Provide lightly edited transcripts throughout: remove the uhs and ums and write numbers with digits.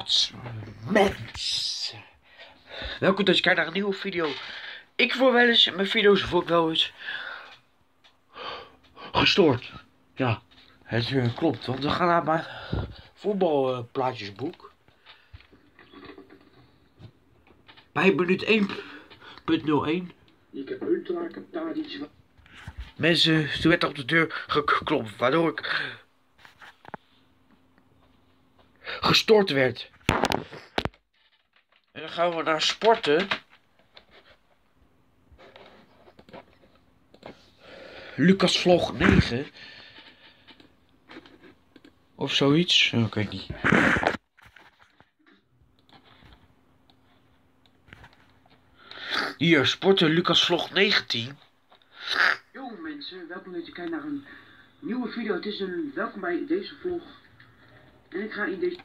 Wat mens. Welkom dat je kijkt naar een nieuwe video. Ik word wel eens, in mijn video's word ik wel eens gestoord. Ja, het klopt, want we gaan naar mijn voetbalplaatjesboek. Bij minuut 1.01. Ik heb ultra, ik heb daar iets van. Mensen, toen werd op de deur geklopt, waardoor ik gestoord werd. En dan gaan we naar sporten. Lucas vlog 9. Of zoiets. Ik weet niet. Hier, sporten Lucas vlog 19. Yo mensen, welkom dat je kijkt naar een nieuwe video. Het is een welkom bij deze vlog. En ik ga in deze...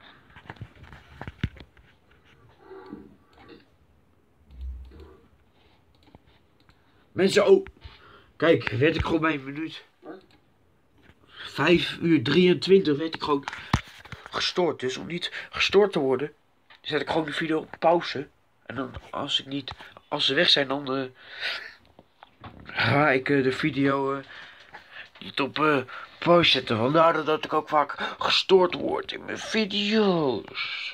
Mensen, oh. Kijk, werd ik gewoon bij een minuut. 5:23 werd ik gewoon gestoord. Dus om niet gestoord te worden, zet ik gewoon de video op pauze. En dan als ze weg zijn, dan ga ik de video niet op pauze zetten. Vandaar dat ik ook vaak gestoord word in mijn video's.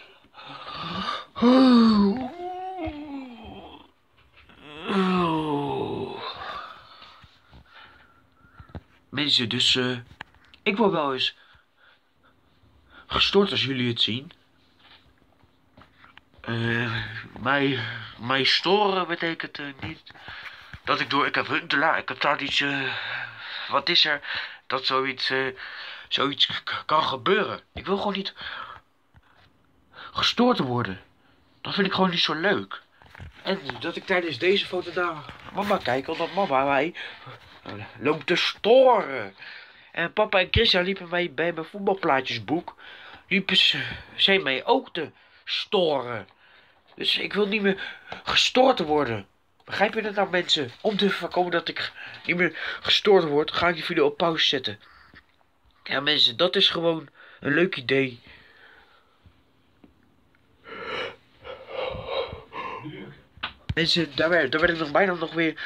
Mensen, dus ik word wel eens gestoord als jullie het zien. Mij storen betekent niet dat ik heb huntelaar, ik heb daar iets, wat is er, dat zoiets kan gebeuren. Ik wil gewoon niet gestoord worden. Dat vind ik gewoon niet zo leuk. En dat ik tijdens deze foto naar mama kijk, omdat mama mij loopt te storen. En papa en Christian liepen mij bij mijn voetbalplaatjesboek, liepen ze mij ook te storen. Dus ik wil niet meer gestoord worden. Begrijp je dat nou, mensen? Om te voorkomen dat ik niet meer gestoord word, ga ik die video op pauze zetten. Ja mensen, dat is gewoon een leuk idee. Mensen, daar werd ik nog bijna nog weer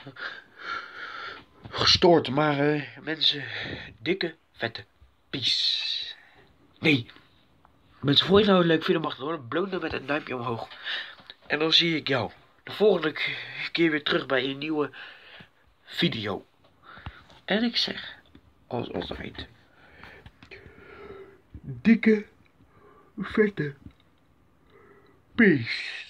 gestoord. Maar mensen, dikke, vette peace. Nee. Mensen, vond je nou een leuk video, mag het bloot met een duimpje omhoog. En dan zie ik jou de volgende keer weer terug bij een nieuwe video. En ik zeg, als altijd, dikke, vette peace.